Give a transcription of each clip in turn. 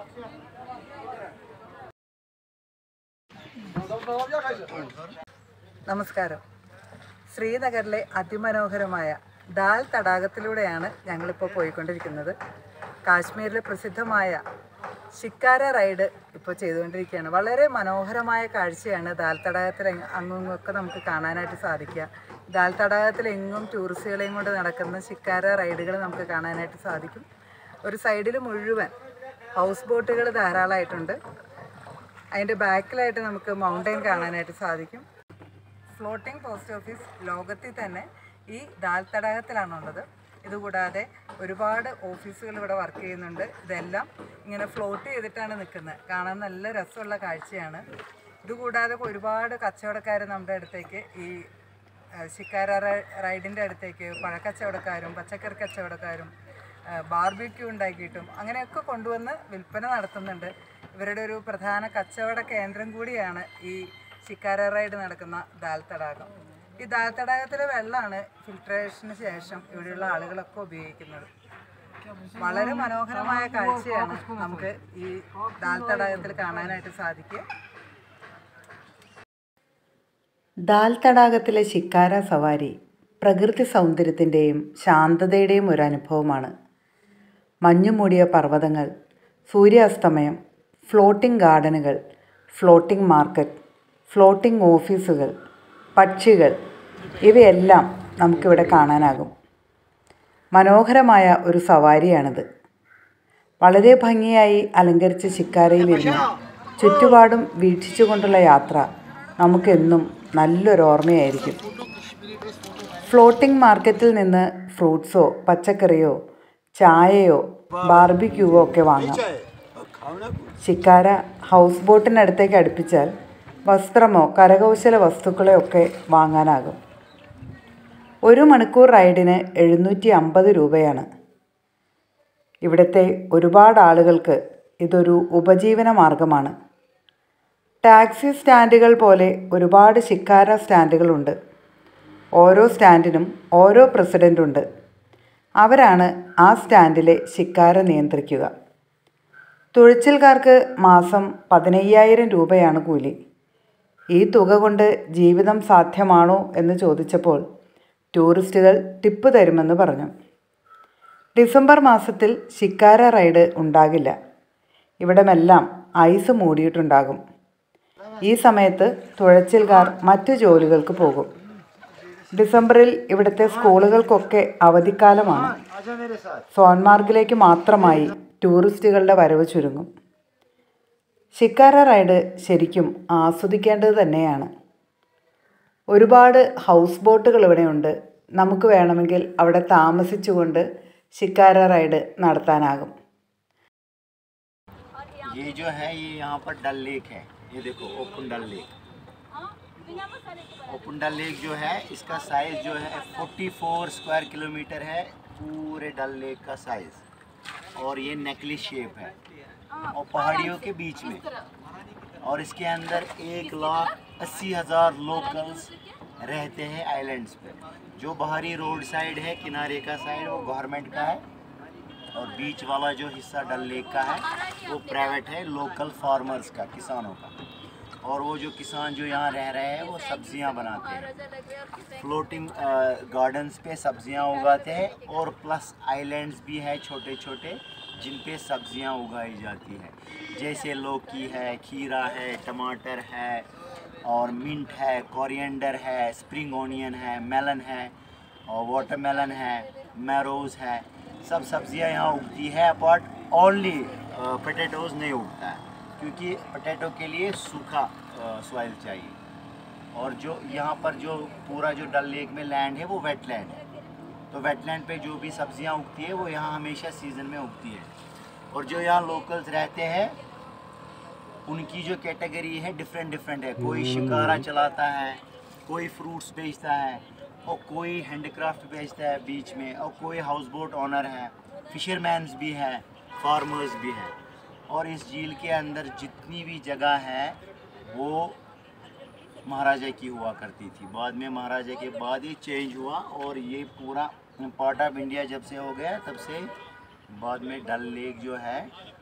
നമസ്കാരം. ശ്രീനഗറിലെ അതിമനോഹരമായ ദാൽ തടാകത്തിലൂടെയാണ് ഞങ്ങളിപ്പോൾ പോയിക്കൊണ്ടിരിക്കുന്നത്. കാശ്മീരിലെ പ്രസിദ്ധമായ ഷിക്കാര റൈഡ് ഇപ്പോൾ ചെയ്തുകൊണ്ടിരിക്കുകയാണ്. വളരെ മനോഹരമായ കാഴ്ചയാണ് ദാൽ തടാകത്തിൽ അങ്ങുമൊക്കെ നമുക്ക് കാണാനായിട്ട് സാധിക്കുക. ദാൽ തടാകത്തിൽ എങ്ങും ടൂറിസ്റ്റുകളെയും കൊണ്ട് നടക്കുന്ന ഷിക്കാര റൈഡുകൾ നമുക്ക് കാണാനായിട്ട് സാധിക്കും. ഒരു സൈഡിൽ മുഴുവൻ ഹൗസ് ബോട്ടുകൾ ധാരാളമായിട്ടുണ്ട്. അതിൻ്റെ ബാക്കിലായിട്ട് നമുക്ക് മൗണ്ടൻ കാണാനായിട്ട് സാധിക്കും. ഫ്ലോട്ടിംഗ് പോസ്റ്റ് ഓഫീസ് ലോകത്തിൽ തന്നെ ഈ ദാൽ തടാകത്തിലാണുള്ളത്. ഇതുകൂടാതെ ഒരുപാട് ഓഫീസുകൾ ഇവിടെ വർക്ക് ചെയ്യുന്നുണ്ട്. ഇതെല്ലാം ഇങ്ങനെ ഫ്ലോട്ട് ചെയ്തിട്ടാണ് നിൽക്കുന്നത്. കാണാൻ നല്ല രസമുള്ള കാഴ്ചയാണ്. ഇതുകൂടാതെ ഒരുപാട് കച്ചവടക്കാർ നമ്മുടെ അടുത്തേക്ക് ഈ ഷിക്കാര റൈഡിൻ്റെ അടുത്തേക്ക് പഴക്കച്ചവടക്കാരും പച്ചക്കറി കച്ചവടക്കാരും ബാർബിക്യൂ ഉണ്ടാക്കിയിട്ടും അങ്ങനെയൊക്കെ കൊണ്ടുവന്ന് വിൽപ്പന നടത്തുന്നുണ്ട്. ഇവരുടെ ഒരു പ്രധാന കച്ചവട കേന്ദ്രം കൂടിയാണ് ഈ ഷിക്കാര റൈഡ് നടക്കുന്ന ദാൽ തടാകം. ഈ ദാൽ തടാകത്തിലെ വെള്ളമാണ് ഫിൽട്രേഷന് ശേഷം ഇവിടെയുള്ള ആളുകളൊക്കെ ഉപയോഗിക്കുന്നത്. വളരെ മനോഹരമായ കാഴ്ചയാണ് നമുക്ക് ഈ ദാൽ തടാകത്തിൽ കാണാനായിട്ട് സാധിക്കുക. ദാൽ തടാകത്തിലെ ഷിക്കാര സവാരി പ്രകൃതി സൗന്ദര്യത്തിൻ്റെയും ശാന്തതയുടെയും ഒരു അനുഭവമാണ്. മഞ്ഞുമൂടിയ പർവ്വതങ്ങൾ, സൂര്യാസ്തമയം, ഫ്ലോട്ടിംഗ് ഗാർഡനുകൾ, ഫ്ലോട്ടിംഗ് മാർക്കറ്റ്, ഫ്ലോട്ടിംഗ് ഓഫീസുകൾ, പക്ഷികൾ, ഇവയെല്ലാം നമുക്കിവിടെ കാണാനാകും. മനോഹരമായ ഒരു സവാരിയാണിത്. വളരെ ഭംഗിയായി അലങ്കരിച്ച ഷിക്കാരയിലിരുന്ന് ചുറ്റുപാടും വീക്ഷിച്ചുകൊണ്ടുള്ള യാത്ര നമുക്കെന്നും നല്ലൊരു ഓർമ്മയായിരിക്കും. ഫ്ലോട്ടിംഗ് മാർക്കറ്റിൽ നിന്ന് ഫ്രൂട്ട്സോ പച്ചക്കറിയോ ചായയോ ബാർബിക്യൂവോ ഒക്കെ വാങ്ങാം. ഷിക്കാര ഹൗസ് ബോട്ടിനടുത്തേക്ക് അടുപ്പിച്ചാൽ വസ്ത്രമോ കരകൗശല വസ്തുക്കളോ ഒക്കെ വാങ്ങാനാകും. 1 മണിക്കൂർ റൈഡിന് 750 രൂപയാണ്. ഇവിടുത്തെ ഒരുപാട് ആളുകൾക്ക് ഇതൊരു ഉപജീവന മാർഗമാണ്. ടാക്സി സ്റ്റാൻഡുകൾ പോലെ ഒരുപാട് ഷിക്കാര സ്റ്റാൻഡുകളുണ്ട്. ഓരോ സ്റ്റാൻഡിനും ഓരോ പ്രസിഡൻ്റുണ്ട്. അവരാണ് ആ സ്റ്റാൻഡിലെ ഷിക്കാര നിയന്ത്രിക്കുക. തുഴച്ചിൽക്കാർക്ക് മാസം 15,000 രൂപയാണ് കൂലി. ഈ തുക കൊണ്ട് ജീവിതം സാധ്യമാണോ എന്ന് ചോദിച്ചപ്പോൾ ടൂറിസ്റ്റുകൾ ടിപ്പ് തരുമെന്ന് പറഞ്ഞു. ഡിസംബർ മാസത്തിൽ ഷിക്കാര റൈഡ് ഉണ്ടാകില്ല. ഇവിടമെല്ലാം ഐസ് മൂടിയിട്ടുണ്ടാകും. ഈ സമയത്ത് തുഴച്ചിൽക്കാർ മറ്റു ജോലികൾക്ക് പോകും. ഡിസംബറിൽ ഇവിടുത്തെ സ്കൂളുകൾക്കൊക്കെ അവധിക്കാലമാണ്. സോൻമാർഗിലേക്ക് മാത്രമായി ടൂറിസ്റ്റുകളുടെ വരവ് ചുരുങ്ങും. ഷിക്കാര റൈഡ് ശരിക്കും ആസ്വദിക്കേണ്ടത് തന്നെയാണ്. ഒരുപാട് ഹൗസ് ബോട്ടുകൾ ഇവിടെയുണ്ട്. നമുക്ക് വേണമെങ്കിൽ അവിടെ താമസിച്ചുകൊണ്ട് ഷിക്കാര റൈഡ് നടത്താനാകും. ये जो है ये यहाँ पर डल लेक है, ये देखो open Dal lake. Open Dal lake जो है इसका साइज जो है 44 स्क्वायर किलोमीटर है, पूरे डल लेक का साइज। और ये नेकलेस शेप है और पहाड़ियों के बीच में। और इसके अंदर 1,80,000 लोकल्स रहते हैं आइलैंड्स पे। जो बाहरी रोड साइड है, किनारे का साइड, वो गवर्नमेंट का है और बीच वाला जो हिस्सा डल लेक का है वो प्राइवेट है, लोकल फार्मर्स का, किसानों का। और वो जो किसान जो यहाँ रह रहे हैं वो सब्जियाँ बनाते हैं, फ्लोटिंग गार्डन्स पे सब्जियाँ उगाते हैं। और प्लस आइलैंड्स भी है छोटे छोटे जिन पे सब्जियाँ उगाई जाती हैं, जैसे लौकी है, खीरा है, टमाटर है और मिंट है, कोरिएंडर है, स्प्रिंग ऑनियन है, मेलन है और वाटरमेलन है, मैरोज़ है। सब सब्जियां यहाँ उगती है। अपार्ट ओनली पोटैटोज़ नहीं उगता है क्योंकि पोटैटो के लिए सूखा सॉइल चाहिए। और जो यहाँ पर जो पूरा जो डल लेक में लैंड है वो वेटलैंड है, तो वेटलैंड पे जो भी सब्जियां उगती है वो यहाँ हमेशा सीज़न में उगती है। और जो यहाँ लोकल्स रहते हैं उनकी जो कैटेगरी है डिफरेंट डिफरेंट है। कोई शिकारा चलाता है, कोई फ्रूट्स बेचता है और कोई हैंडक्राफ्ट बेचता है बीच में, और कोई हाउस बोट ऑनर है, फिशरमैन्स भी हैं, फार्मर्स भी हैं। और इस झील के अंदर जितनी भी जगह है वो महाराजा की हुआ करती थी। बाद में महाराजा के बाद ये चेंज हुआ और ये पूरा पार्ट ऑफ इंडिया जब से हो गया तब से बाद में डल लेक जो है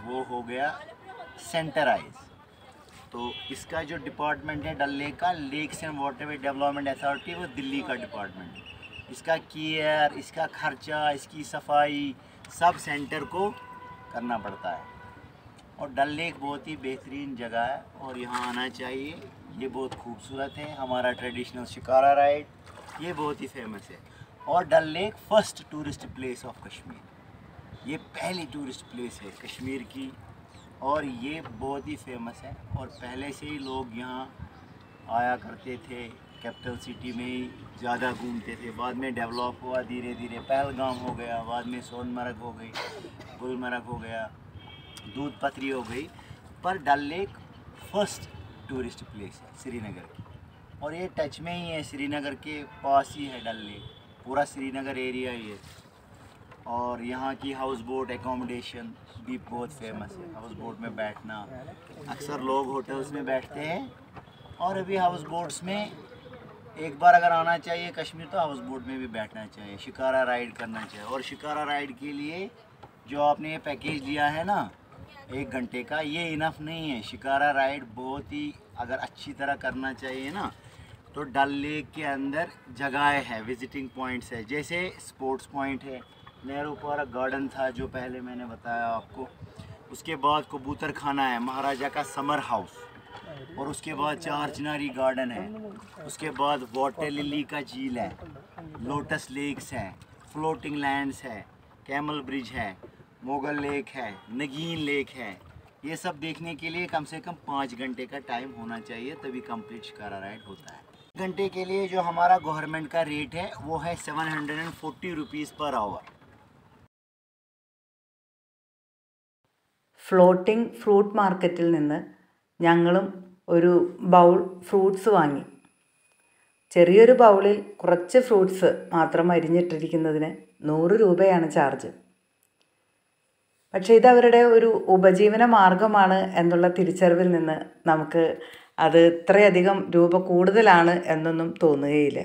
वो हो गया सेंटराइज। तो इसका जो डिपार्टमेंट है डल लेक का, lakes and waterway development authority, वो दिल्ली का डिपार्टमेंट है। इसका केयर, इसका खर्चा, इसकी सफाई सब सेंटर को करना पड़ता है। और डल लेक बहुत ही बेहतरीन जगह है और यहाँ आना चाहिए। ये बहुत खूबसूरत है। हमारा ट्रेडिशनल शिकारा राइड ये बहुत ही फेमस है। और Dal lake first tourist place of Kashmir, ये पहली टूरिस्ट प्लेस है कश्मीर की और ये बहुत ही फेमस है। और पहले से ही लोग यहाँ आया करते थे, कैपिटल सिटी में ही ज़्यादा घूमते थे। बाद में डेवलप हुआ धीरे धीरे, पहलगाम हो गया, बाद में सोनमर्ग हो गई, गुलमर्ग हो गया, दूध पथरी हो गई, पर Dal lake first tourist place है श्रीनगर की। और ये टच में ही है, श्रीनगर के पास ही है डल लेक, पूरा श्रीनगर एरिया ही है। और यहाँ की हाउस बोट एकोमोडेशन भी बहुत फेमस है। हाउस बोट में बैठना, अक्सर लोग होटल्स में बैठते हैं और अभी हाउस बोट्स में एक बार अगर आना चाहिए कश्मीर तो हाउस बोट में भी बैठना चाहिए, शिकारा राइड करना चाहिए। और शिकारा राइड के लिए जो आपने ये पैकेज लिया है ना 1 घंटे का, ये इनफ नहीं है। शिकारा राइड बहुत ही अगर अच्छी तरह करना चाहिए ना तो डल लेक के अंदर जगह है, विजिटिंग पॉइंट्स है, जैसे स्पोर्ट्स पॉइंट है, नेहरू पार्क गार्डन था जो पहले मैंने बताया आपको, उसके बाद कबूतर खाना है, महाराजा का समर हाउस, और उसके बाद चार चिनारी गार्डन है, उसके बाद वाटर लिली का झील है, लोटस लेक्स हैं, फ्लोटिंग लैंड्स है, कैमल ब्रिज है, मोगल लेक है, नगीन लेक है। ये सब देखने के लिए कम से कम 5 घंटे का टाइम होना चाहिए, तभी कंप्लीट शिकारा राइड होता है। घंटे के लिए जो हमारा गवर्नमेंट का रेट है वो है 740 rupees per hour. Floating fruit മാർക്കറ്റിൽ നിന്ന് ഞങ്ങളും ഒരു ബൗൾ ഫ്രൂട്ട്സ് വാങ്ങി. ചെറിയൊരു ബൗളിൽ കുറച്ച് ഫ്രൂട്ട്സ് മാത്രം അരിഞ്ഞിട്ടിരിക്കുന്നതിന് 100 രൂപയാണ് ചാർജ്. പക്ഷേ ഇതവരുടെ ഒരു ഉപജീവന മാർഗമാണ് എന്നുള്ള തിരിച്ചറിവിൽ നിന്ന് നമുക്ക് അത് ഇത്രയധികം രൂപ കൂടുതലാണ് എന്നൊന്നും തോന്നുകയില്ല.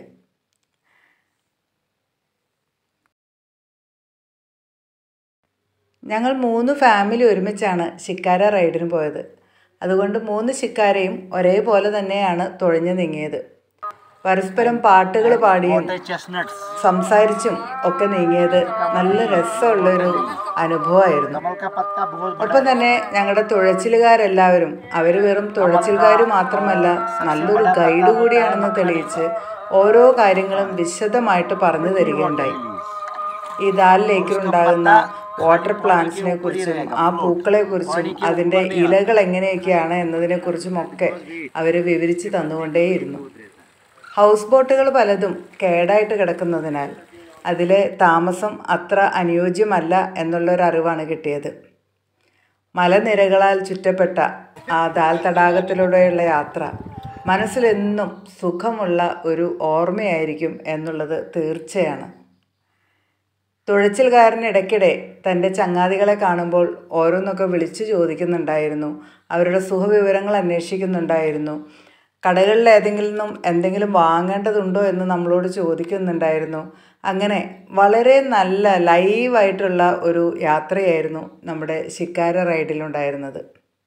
ഞങ്ങൾ 3 ഫാമിലി ഒരുമിച്ചാണ് ശിക്കാര റൈഡിന് പോയത്. അതുകൊണ്ട് 3 ശിക്കാരയും ഒരേപോലെ തന്നെയാണ് തുഴഞ്ഞു നീങ്ങിയത്. പരസ്പരം പാട്ടുകൾ പാടിയും സംസാരിച്ചും ഒക്കെ നീങ്ങിയത് നല്ല രസമുള്ളൊരു അനുഭവമായിരുന്നു. ഒപ്പം തന്നെ ഞങ്ങളുടെ തുഴച്ചിലുകാരെല്ലാവരും അവർ വെറും തുഴച്ചിലുകാർ മാത്രമല്ല നല്ലൊരു ഗൈഡ് കൂടിയാണെന്ന് തെളിയിച്ച് ഓരോ കാര്യങ്ങളും വിശദമായിട്ട് പറഞ്ഞു തരികയുണ്ടായി. ഈ ദാൽ ലേക്കിലുണ്ടാകുന്ന വാട്ടർ പ്ലാന്റ്സിനെ കുറിച്ചും ആ പൂക്കളെക്കുറിച്ചും അതിൻ്റെ ഇലകൾ എങ്ങനെയൊക്കെയാണ് എന്നതിനെക്കുറിച്ചുമൊക്കെ അവർ വിവരിച്ച് തന്നുകൊണ്ടേയിരുന്നു. ഹൗസ് ബോട്ടുകൾ പലതും കേടായിട്ട് കിടക്കുന്നതിനാൽ അതിലെ താമസം അത്ര അനുയോജ്യമല്ല എന്നുള്ളൊരറിവാണ് കിട്ടിയത്. മലനിരകളാൽ ചുറ്റപ്പെട്ട ആ ദാൽ തടാകത്തിലൂടെയുള്ള യാത്ര മനസ്സിലെന്നും സുഖമുള്ള ഒരു ഓർമ്മയായിരിക്കും എന്നുള്ളത് തീർച്ചയാണ്. തുഴച്ചിൽക്കാരൻ ഇടയ്ക്കിടെ തൻ്റെ ചങ്ങാതികളെ കാണുമ്പോൾ ഓരോന്നൊക്കെ വിളിച്ചു ചോദിക്കുന്നുണ്ടായിരുന്നു. അവരുടെ സുഖവിവരങ്ങൾ അന്വേഷിക്കുന്നുണ്ടായിരുന്നു. കടകളിൽ ഏതെങ്കിലും എന്തെങ്കിലും വാങ്ങേണ്ടതുണ്ടോ എന്ന് നമ്മളോട് ചോദിക്കുന്നുണ്ടായിരുന്നു. അങ്ങനെ വളരെ നല്ല ലൈവായിട്ടുള്ള ഒരു യാത്രയായിരുന്നു നമ്മുടെ shikara റൈഡിലുണ്ടായിരുന്നത്.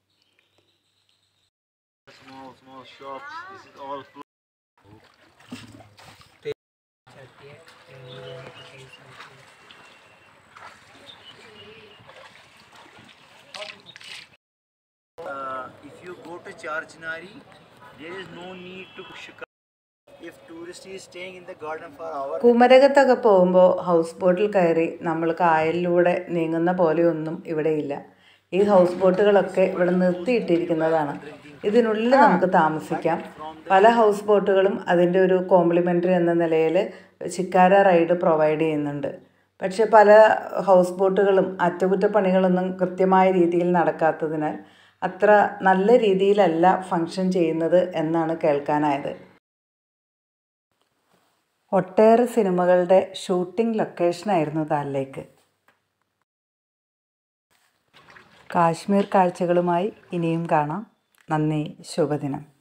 If you go to Char Chinari, there is no need to shikara. If tourist is staying in the garden for hours. കുമരകത്തൊക്കെ പോകുമ്പോൾ ഹൗസ് ബോട്ടിൽ കയറി നമ്മൾ കായലിലൂടെ നീങ്ങുന്ന പോലെയൊന്നും ഇവിടെയില്ല. ഈ ഹൗസ് ബോട്ടുകളൊക്കെ ഇവിടെ നിർത്തിയിട്ടിരിക്കുന്നതാണ്. ഇതിനുള്ളിൽ നമുക്ക് താമസിക്കാം. പല ഹൗസ് ബോട്ടുകളും അതിൻ്റെ ഒരു കോംപ്ലിമെൻ്ററി എന്ന നിലയിൽ ശിക്കാര റൈഡ് പ്രൊവൈഡ് ചെയ്യുന്നുണ്ട്. പക്ഷേ പല ഹൗസ് ബോട്ടുകളും അറ്റകുറ്റപ്പണികളൊന്നും കൃത്യമായ രീതിയിൽ നടക്കാത്തതിനാൽ അത്ര നല്ല രീതിയിലല്ല ഫങ്ഷൻ ചെയ്യുന്നത് എന്നാണ് കേൾക്കാനായത്. ഒട്ടേറെ സിനിമകളുടെ ഷൂട്ടിംഗ് ലൊക്കേഷനായിരുന്നു ദാൽ ലേക്ക്. കാശ്മീർ കാഴ്ചകളുമായി ഇനിയും കാണാം. നന്ദി, ശുഭദിനം.